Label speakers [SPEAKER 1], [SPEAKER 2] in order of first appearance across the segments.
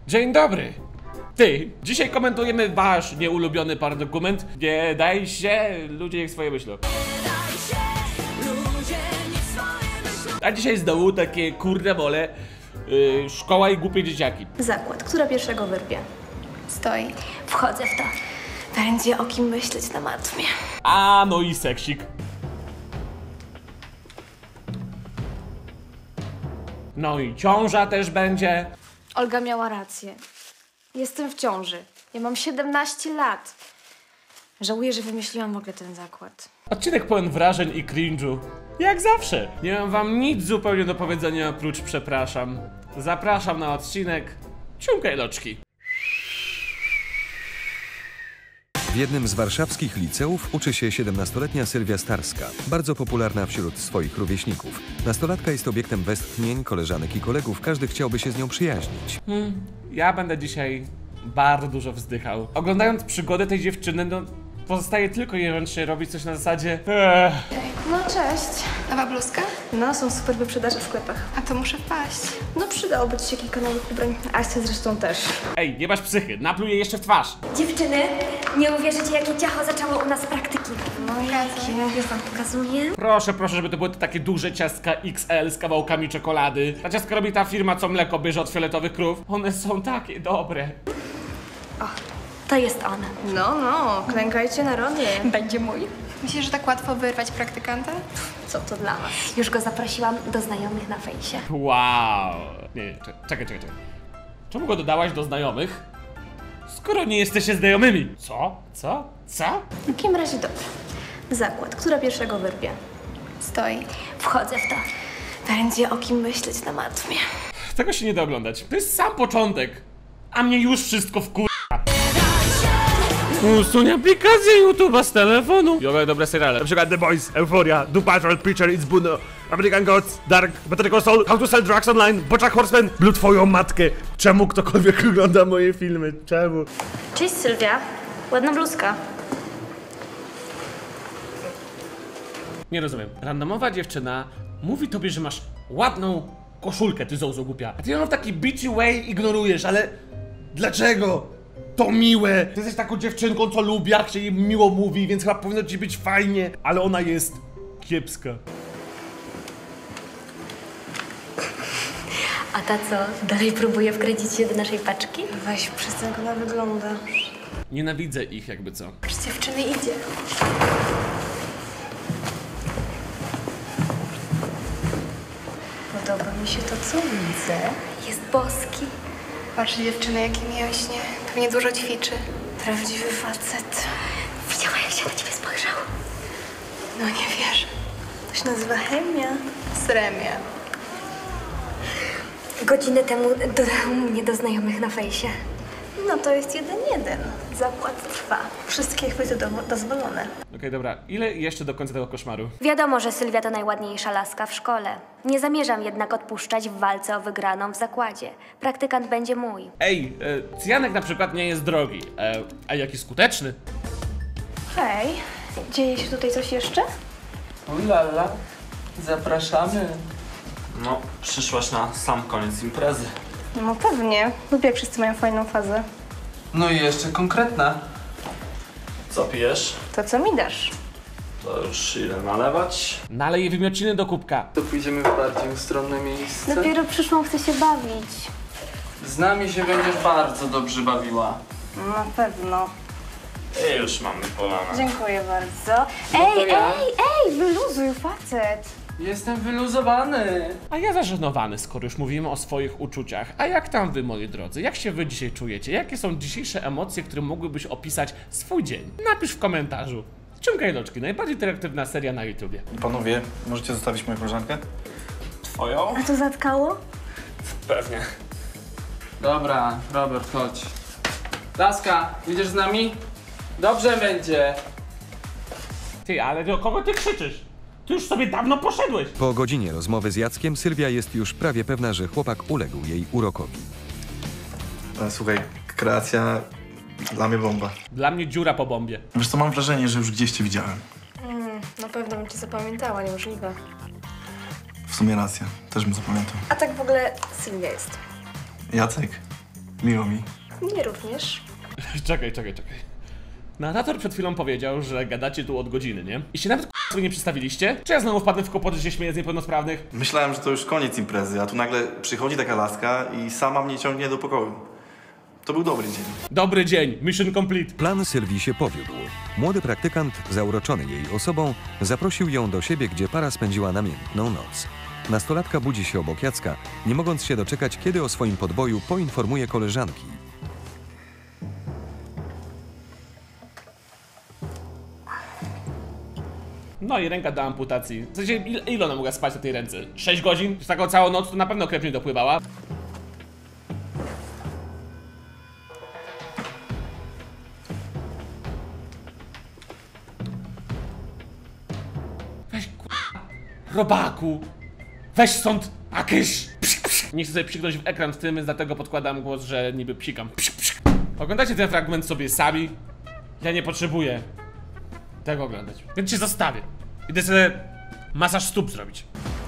[SPEAKER 1] Dzień dobry. Ty, dzisiaj komentujemy wasz nieulubiony paradokument. Nie daj się, ludzie niech swoje myślą. A dzisiaj z dołu takie kurde mole, szkoła i głupie dzieciaki.
[SPEAKER 2] Zakład, która pierwszego wyrwie.
[SPEAKER 3] Stoi.
[SPEAKER 2] Wchodzę w to. Będzie o kim myśleć na matmie.
[SPEAKER 1] A no i seksik. No i ciąża też będzie.
[SPEAKER 2] Olga miała rację. Jestem w ciąży. Ja mam 17 lat. Żałuję, że wymyśliłam w ogóle ten zakład.
[SPEAKER 1] Odcinek pełen wrażeń i cringe'u. Jak zawsze. Nie mam wam nic zupełnie do powiedzenia oprócz przepraszam. Zapraszam na odcinek. Ciumkaj loczki.
[SPEAKER 4] W jednym z warszawskich liceów uczy się 17-letnia Sylwia Starska, bardzo popularna wśród swoich rówieśników. Nastolatka jest obiektem westchnień koleżanek i kolegów, każdy chciałby się z nią przyjaźnić.
[SPEAKER 1] Ja będę dzisiaj bardzo dużo wzdychał. Oglądając przygody tej dziewczyny, no pozostaje tylko i wyłącznie robić coś na zasadzie
[SPEAKER 2] No cześć.
[SPEAKER 3] Nowa bluzka?
[SPEAKER 2] No, są super wyprzedaże w sklepach.
[SPEAKER 3] A to muszę wpaść.
[SPEAKER 2] No przydałoby ci się kilka nowych ubrań. Asia zresztą też.
[SPEAKER 1] Ej, nie masz psychy, napluj jej jeszcze w twarz.
[SPEAKER 5] Dziewczyny, nie uwierzycie, jakie ciacho zaczęło u nas praktyki.
[SPEAKER 2] No jakie?
[SPEAKER 5] Już wam pokazuję.
[SPEAKER 1] Proszę, proszę, żeby to były te takie duże ciastka XL z kawałkami czekolady. Ta ciastka robi ta firma, co mleko bierze od fioletowych krów. One są takie dobre.
[SPEAKER 5] To jest on.
[SPEAKER 2] No, klękajcie narody.
[SPEAKER 5] Będzie mój.
[SPEAKER 3] Myślisz, że tak łatwo wyrwać praktykanta?
[SPEAKER 2] Co to dla was?
[SPEAKER 5] Już go zaprosiłam do znajomych na fejsie.
[SPEAKER 1] Wow. Nie, czekaj. Czemu go dodałaś do znajomych? Skoro nie jesteście znajomymi. Co?
[SPEAKER 2] W takim razie dobra. Zakład, która pierwszego wyrwie.
[SPEAKER 3] Stoi.
[SPEAKER 5] Wchodzę w to.
[SPEAKER 2] Będzie o kim myśleć na matmie.
[SPEAKER 1] Tego się nie da oglądać. To jest sam początek. A mnie już wszystko wkurza. Usuń aplikację YouTube'a z telefonu. I oglądaj dobre seriale. Na przykład The Boys, Euphoria, Doom Patrol, Preacher, It's Bruno, American Gods, Dark, Better Call Saul, How to Sell Drugs Online, Bojack Horseman, Blood twoją matkę. Czemu ktokolwiek ogląda moje filmy? Czemu?
[SPEAKER 2] Cześć Sylwia. Ładna bluzka.
[SPEAKER 1] Nie rozumiem. Randomowa dziewczyna mówi tobie, że masz ładną koszulkę, ty zołzo głupia. A ty ją w taki bitchy way ignorujesz, ale dlaczego? To miłe! Ty jesteś taką dziewczynką, co lubi, jak się jej miło mówi, więc chyba powinno ci być fajnie, ale ona jest kiepska.
[SPEAKER 5] A ta co? Dalej próbuje wkręcić się do naszej paczki?
[SPEAKER 2] Weź, przestań, jak ona wygląda.
[SPEAKER 1] Nienawidzę ich, jakby co.
[SPEAKER 2] Przy dziewczyny idzie. Podoba mi się to, co widzę.
[SPEAKER 5] Jest boski.
[SPEAKER 3] Patrz, dziewczyny, jakie mięśnie. Pewnie dużo ćwiczy.
[SPEAKER 2] Prawdziwy facet.
[SPEAKER 5] Widziała, jak się na ciebie spojrzał?
[SPEAKER 3] No nie wierzę.
[SPEAKER 2] To się nazywa chemia.
[SPEAKER 3] Sremia.
[SPEAKER 5] Godzinę temu dodał mnie do znajomych na fejsie.
[SPEAKER 2] No to jest 1-1. Zakład trwa. Wszystkie chwyty dozwolone.
[SPEAKER 1] Okej, dobra. Ile jeszcze do końca tego koszmaru?
[SPEAKER 5] Wiadomo, że Sylwia to najładniejsza laska w szkole. Nie zamierzam jednak odpuszczać w walce o wygraną w zakładzie. Praktykant będzie mój.
[SPEAKER 1] Ej, cyjanek na przykład nie jest drogi. A jaki skuteczny?
[SPEAKER 2] Hej, dzieje się tutaj coś jeszcze?
[SPEAKER 6] Ulala, zapraszamy. No, przyszłaś na sam koniec imprezy.
[SPEAKER 2] No pewnie. Lubię, jak wszyscy mają fajną fazę.
[SPEAKER 6] No i jeszcze konkretna. Co pijesz?
[SPEAKER 2] To co mi dasz?
[SPEAKER 6] To już idę nalewać.
[SPEAKER 1] Nalej wymiociny do kubka.
[SPEAKER 6] To pójdziemy w bardziej ustronne miejsce.
[SPEAKER 2] Dopiero przyszłam, chcę się bawić.
[SPEAKER 6] Z nami się będziesz bardzo dobrze bawiła.
[SPEAKER 2] Na pewno.
[SPEAKER 6] I już mamy polana.
[SPEAKER 2] Dziękuję bardzo.
[SPEAKER 6] to
[SPEAKER 2] Ej,
[SPEAKER 6] ja.
[SPEAKER 2] wyluzuj, facet.
[SPEAKER 6] Jestem wyluzowany.
[SPEAKER 1] A ja zażenowany, skoro już mówimy o swoich uczuciach. A jak tam wy, moi drodzy? Jak się wy dzisiaj czujecie? Jakie są dzisiejsze emocje, które mogłybyś opisać swój dzień? Napisz w komentarzu. Ciągaj loczki, najbardziej interaktywna seria na YouTubie.
[SPEAKER 7] Panowie, możecie zostawić moją koleżankę?
[SPEAKER 6] Twoją?
[SPEAKER 2] A to zatkało?
[SPEAKER 6] Pewnie. Dobra, Robert, chodź. Laska, idziesz z nami? Dobrze będzie.
[SPEAKER 1] Ty, ale do kogo ty krzyczysz? Ty już sobie dawno poszedłeś.
[SPEAKER 4] Po godzinie rozmowy z Jackiem Sylwia jest już prawie pewna, że chłopak uległ jej urokowi.
[SPEAKER 7] Słuchaj, kreacja dla mnie bomba.
[SPEAKER 1] Dla mnie dziura po bombie.
[SPEAKER 7] Wiesz co, mam wrażenie, że już gdzieś cię widziałem.
[SPEAKER 2] Na pewno bym cię zapamiętała, niemożliwe.
[SPEAKER 7] W sumie racja, też bym zapamiętał.
[SPEAKER 2] A tak w ogóle Sylwia jest.
[SPEAKER 7] Jacek? Miło mi.
[SPEAKER 2] Mnie również.
[SPEAKER 1] Czekaj. Narrator przed chwilą powiedział, że gadacie tu od godziny, nie? I się nawet sobie nie przedstawiliście? Czy ja znowu wpadnę w kłopoty, że się śmieję z niepełnosprawnych?
[SPEAKER 7] Myślałem, że to już koniec imprezy, a tu nagle przychodzi taka laska i sama mnie ciągnie do pokoju. To był dobry dzień.
[SPEAKER 1] Dobry dzień, mission complete.
[SPEAKER 4] Plan Sylwii się powiódł. Młody praktykant, zauroczony jej osobą, zaprosił ją do siebie, gdzie para spędziła namiętną noc. Nastolatka budzi się obok Jacka, nie mogąc się doczekać, kiedy o swoim podboju poinformuje koleżanki.
[SPEAKER 1] No i ręka do amputacji. W sensie, ile ona mogła spać na tej ręce? 6 godzin? Z taką całą noc to na pewno krew nie dopływała. Weź robaku! Weź stąd! Akyś! Nie chcę sobie psiknąć w ekran z tym, więc dlatego podkładam głos, że niby psikam. Oglądajcie ten fragment sobie sami. Ja nie potrzebuję tego oglądać, więc się zostawię. Idę sobie masaż stóp zrobić.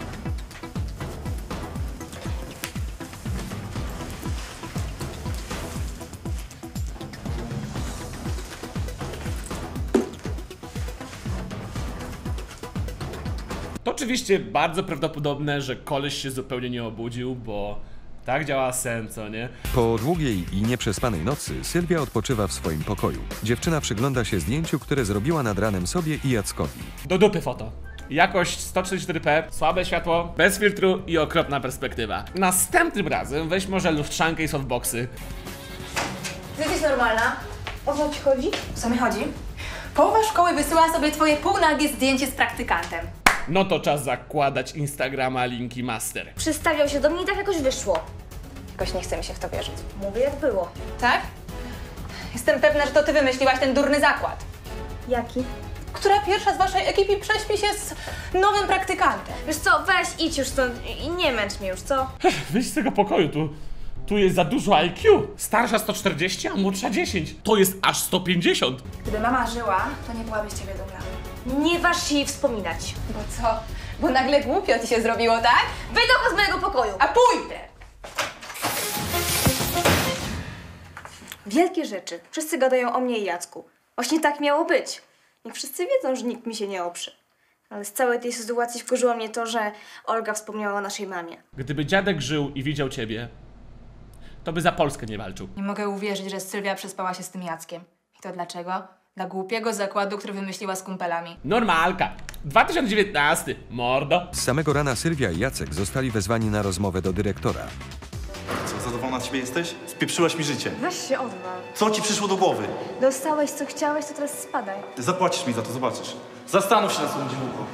[SPEAKER 1] To oczywiście bardzo prawdopodobne, że koleś się zupełnie nie obudził, bo tak działa sen, co nie?
[SPEAKER 4] Po długiej i nieprzespanej nocy Sylwia odpoczywa w swoim pokoju. Dziewczyna przygląda się zdjęciu, które zrobiła nad ranem sobie i Jackowi.
[SPEAKER 1] Do dupy foto. Jakość 144p, słabe światło, bez filtru i okropna perspektywa. Następnym razem weź może lustrzankę i softboxy.
[SPEAKER 2] Ty jesteś normalna? O co ci chodzi?
[SPEAKER 3] O co mi chodzi? Połowa szkoły wysyła sobie twoje półnagie zdjęcie z praktykantem.
[SPEAKER 1] No to czas zakładać Instagrama Linki Master.
[SPEAKER 2] Przystawiał się do mnie i tak jakoś wyszło.
[SPEAKER 3] Jakoś nie chce mi się w to wierzyć.
[SPEAKER 2] Mówię jak było.
[SPEAKER 3] Tak? Jestem pewna, że to ty wymyśliłaś ten durny zakład.
[SPEAKER 2] Jaki?
[SPEAKER 3] Która pierwsza z waszej ekipy prześpi się z nowym praktykantem?
[SPEAKER 2] Wiesz co, weź idź już stąd i nie męcz mnie już, co?
[SPEAKER 1] Wyjdź z tego pokoju, tu jest za dużo IQ. Starsza 140, a młodsza 10. To jest aż 150.
[SPEAKER 3] Gdyby mama żyła, to nie byłabyś ciebie dumna.
[SPEAKER 2] Nie waż się jej wspominać.
[SPEAKER 3] Bo co? Bo nagle głupio ci się zrobiło, tak?
[SPEAKER 2] Wyjdź z mojego pokoju!
[SPEAKER 3] A pójdę!
[SPEAKER 2] Wielkie rzeczy. Wszyscy gadają o mnie i Jacku. Właśnie tak miało być. I wszyscy wiedzą, że nikt mi się nie oprze. Ale z całej tej sytuacji wkurzyło mnie to, że Olga wspomniała o naszej mamie.
[SPEAKER 1] Gdyby dziadek żył i widział ciebie, to by za Polskę nie walczył.
[SPEAKER 3] Nie mogę uwierzyć, że Sylwia przespała się z tym Jackiem. I to dlaczego? Dla głupiego zakładu, który wymyśliła z kumpelami.
[SPEAKER 1] Normalka. 2019, mordo.
[SPEAKER 4] Z samego rana Sylwia i Jacek zostali wezwani na rozmowę do dyrektora.
[SPEAKER 7] Co, zadowolona z siebie jesteś? Spieprzyłaś mi życie.
[SPEAKER 2] Weź się odwal.
[SPEAKER 7] Co ci przyszło do głowy?
[SPEAKER 2] Dostałeś co chciałeś, to teraz spadaj.
[SPEAKER 7] Ty zapłacisz mi za to, zobaczysz. Zastanów się na swoim dziewuchu.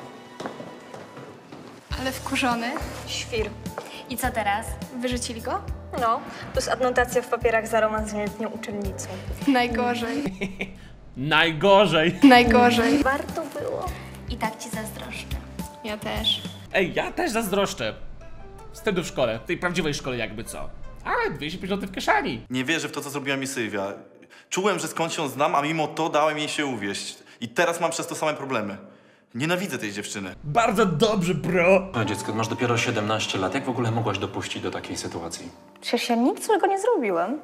[SPEAKER 3] Ale wkurzony?
[SPEAKER 2] Świr.
[SPEAKER 5] I co teraz?
[SPEAKER 3] Wyrzucili go?
[SPEAKER 2] No, plus adnotacja w papierach za romans z nieletnią uczennicą.
[SPEAKER 3] Najgorzej.
[SPEAKER 1] Najgorzej.
[SPEAKER 3] Najgorzej.
[SPEAKER 2] Warto było.
[SPEAKER 5] I tak ci zazdroszczę.
[SPEAKER 3] Ja też.
[SPEAKER 1] Ej, ja też zazdroszczę. Wtedy w szkole, w tej prawdziwej szkole jakby co. Ale 250 w kieszeni.
[SPEAKER 7] Nie wierzę w to, co zrobiła mi Sylwia. Czułem, że skąd ją znam, a mimo to dałem jej się uwieść. I teraz mam przez to same problemy. Nienawidzę tej dziewczyny.
[SPEAKER 1] Bardzo dobrze, bro.
[SPEAKER 8] No dziecko, masz dopiero 17 lat. Jak w ogóle mogłaś dopuścić do takiej sytuacji?
[SPEAKER 2] Przecież ja nic złego nie zrobiłem.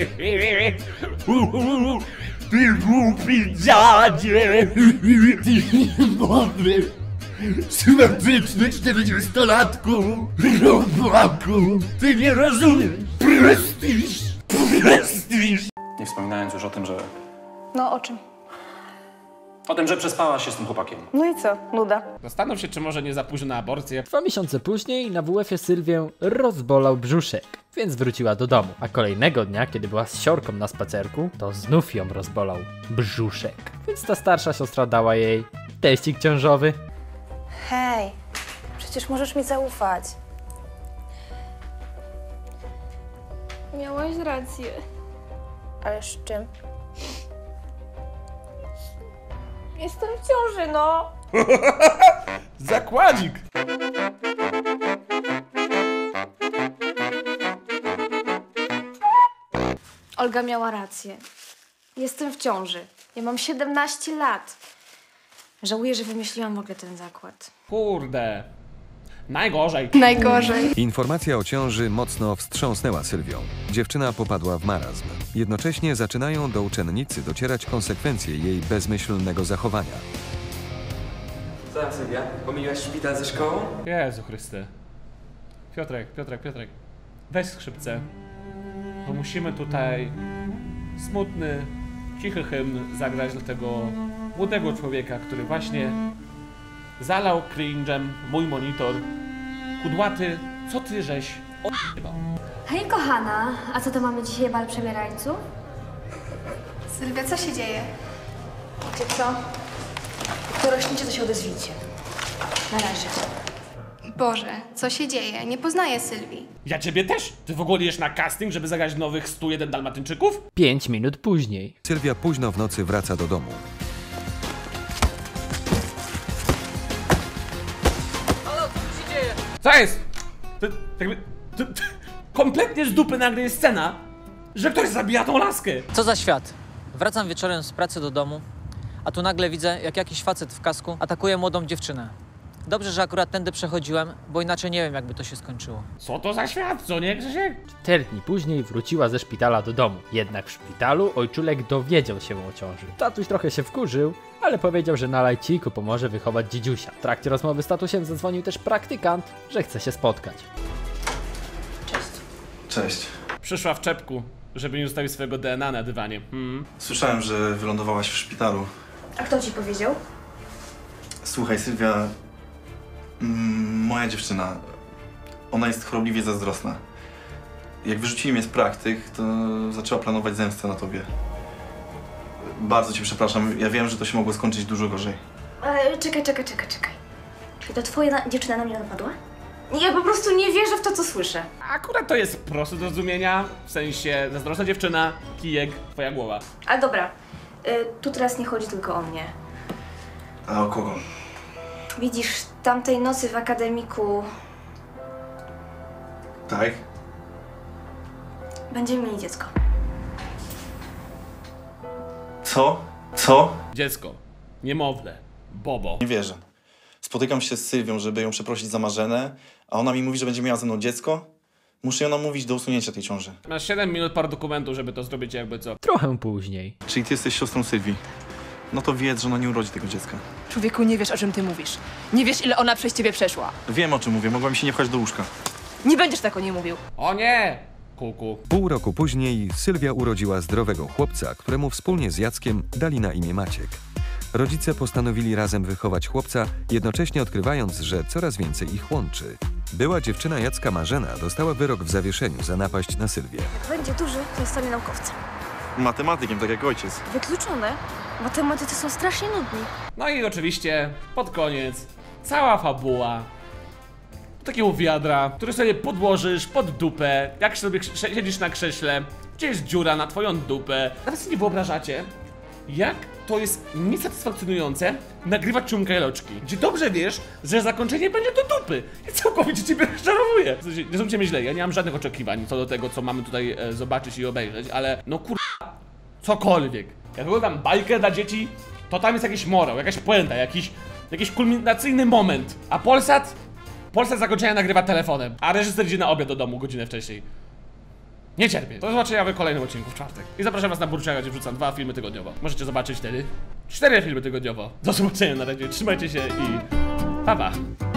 [SPEAKER 1] Ty głupi dziadzie! Mądry, symetryczny 40-latku! Robaku! Ty nie rozumiesz! Prestiż! Prestiż!
[SPEAKER 8] Nie wspominając już o tym, że...
[SPEAKER 2] No o czym?
[SPEAKER 8] O tym, że przespałaś się z tym chłopakiem.
[SPEAKER 2] No i co? Nuda.
[SPEAKER 1] Zastanów się, czy może nie za późno na aborcję.
[SPEAKER 9] 2 miesiące później na WF-ie Sylwię rozbolał brzuszek, więc wróciła do domu. A kolejnego dnia, kiedy była z siorką na spacerku, to znów ją rozbolał brzuszek. Więc ta starsza siostra dała jej teścik ciążowy.
[SPEAKER 2] Hej, przecież możesz mi zaufać.
[SPEAKER 3] Miałaś rację.
[SPEAKER 2] Ale z czym?
[SPEAKER 3] Jestem w ciąży, no.
[SPEAKER 1] Zakładzik!
[SPEAKER 2] Olga miała rację. Jestem w ciąży. Ja mam 17 lat. Żałuję, że wymyśliłam w ogóle ten zakład.
[SPEAKER 1] Kurde. najgorzej.
[SPEAKER 3] Najgorzej.
[SPEAKER 4] Informacja o ciąży mocno wstrząsnęła Sylwią. Dziewczyna popadła w marazm. Jednocześnie zaczynają do uczennicy docierać konsekwencje jej bezmyślnego zachowania.
[SPEAKER 10] Co tam, Sylwia? Pomyliłaś szpital ze szkołą?
[SPEAKER 1] Jezu Chryste. Piotrek. Weź skrzypce. Bo musimy tutaj smutny, cichy hymn zagrać dla tego młodego człowieka, który właśnie zalał cringe'em mój monitor. Kudłaty, co ty żeś o***wał?
[SPEAKER 5] Hej kochana, a co to mamy dzisiaj bal przebierańców?
[SPEAKER 3] Sylwia, co się dzieje?
[SPEAKER 2] Wiecie co? Jak dorośniecie, to się odezwijcie. Na razie.
[SPEAKER 3] Boże, co się dzieje? Nie poznaję Sylwii.
[SPEAKER 1] Ja ciebie też! Ty w ogóle jesz na casting, żeby zagrać nowych 101 Dalmatyńczyków?
[SPEAKER 9] 5 minut później.
[SPEAKER 4] Sylwia późno w nocy wraca do domu.
[SPEAKER 1] Co jest? Kompletnie z dupy nagle jest scena, że ktoś zabija tą laskę.
[SPEAKER 11] Co za świat? Wracam wieczorem z pracy do domu, a tu nagle widzę, jak jakiś facet w kasku atakuje młodą dziewczynę. Dobrze, że akurat tędy przechodziłem, bo inaczej nie wiem, jakby to się skończyło.
[SPEAKER 1] Co to za świat, co nie, Grzesiek?
[SPEAKER 9] 4 dni później wróciła ze szpitala do domu. Jednak w szpitalu ojczulek dowiedział się o ciąży. Tatuś trochę się wkurzył, ale powiedział, że na lajciku pomoże wychować dziedziusia. W trakcie rozmowy z tatusiem zadzwonił też praktykant, że chce się spotkać.
[SPEAKER 7] Cześć.
[SPEAKER 1] Przyszła w czepku, żeby nie zostawić swojego DNA na dywanie.
[SPEAKER 7] Słyszałem, że wylądowałaś w szpitalu.
[SPEAKER 2] A kto ci powiedział?
[SPEAKER 7] Słuchaj, Sylwia, moja dziewczyna, ona jest chorobliwie zazdrosna. Jak wyrzucili mnie z praktyk, to zaczęła planować zemstę na tobie. Bardzo cię przepraszam, ja wiem, że to się mogło skończyć dużo gorzej.
[SPEAKER 2] Ale czekaj. Czy to twoja dziewczyna na mnie napadła? Ja po prostu nie wierzę w to, co słyszę.
[SPEAKER 1] Akurat to jest proste do zrozumienia, w sensie zazdrosna dziewczyna, kijek, twoja głowa.
[SPEAKER 2] Ale dobra, tu teraz nie chodzi tylko o mnie.
[SPEAKER 7] A o kogo?
[SPEAKER 2] Widzisz, tamtej nocy w akademiku
[SPEAKER 7] Tak?
[SPEAKER 2] będziemy mieli dziecko.
[SPEAKER 7] Co?
[SPEAKER 1] Dziecko, niemowlę, bobo.
[SPEAKER 7] Nie wierzę. Spotykam się z Sylwią, żeby ją przeprosić za Marzenę, a ona mi mówi, że będzie miała ze mną dziecko. Muszę ją namówić do usunięcia tej ciąży.
[SPEAKER 1] Masz 7 minut par dokumentu, żeby to zrobić jakby co.
[SPEAKER 9] Trochę później.
[SPEAKER 7] Czyli ty jesteś siostrą Sylwii. No to wiedz, że ona nie urodzi tego dziecka.
[SPEAKER 3] Człowieku, nie wiesz, o czym ty mówisz. Nie wiesz, ile ona przez ciebie przeszła.
[SPEAKER 7] Wiem, o czym mówię, mogła mi się nie wchodzić do łóżka.
[SPEAKER 3] Nie będziesz tak o niej mówił.
[SPEAKER 1] O nie! Kuku.
[SPEAKER 4] Pół roku później Sylwia urodziła zdrowego chłopca, któremu wspólnie z Jackiem dali na imię Maciek. Rodzice postanowili razem wychować chłopca, jednocześnie odkrywając, że coraz więcej ich łączy. Była dziewczyna Jacka Marzena dostała wyrok w zawieszeniu za napaść na Sylwię.
[SPEAKER 2] Będzie duży, to zostanie naukowcem.
[SPEAKER 7] Matematykiem, tak jak ojciec.
[SPEAKER 2] Wykluczone. Matematycy są strasznie nudni.
[SPEAKER 1] No i oczywiście, pod koniec, cała fabuła. Takiego wiadra, który sobie podłożysz pod dupę, jak sobie siedzisz na krześle, gdzie jest dziura na twoją dupę. Nawet sobie nie wyobrażacie, jak to jest niesatysfakcjonujące nagrywać ciumkajloczki, gdzie dobrze wiesz, że zakończenie będzie do dupy. I całkowicie ciebie rozczarowuje. W sensie, nie zrozumcie mnie źle, ja nie mam żadnych oczekiwań co do tego, co mamy tutaj zobaczyć i obejrzeć, ale no cokolwiek. Jak oglądam bajkę dla dzieci, to tam jest jakiś morał, jakaś puenta, jakiś kulminacyjny moment. A Polsat zakończenia nagrywa telefonem, a reżyser idzie na obiad do domu godzinę wcześniej. Nie cierpię. Do zobaczenia w kolejnym odcinku w czwartek. I zapraszam was na Burczaka, gdzie wrzucam 2 filmy tygodniowo. Możecie zobaczyć wtedy 4 filmy tygodniowo. Do zobaczenia na razie, trzymajcie się i pa pa!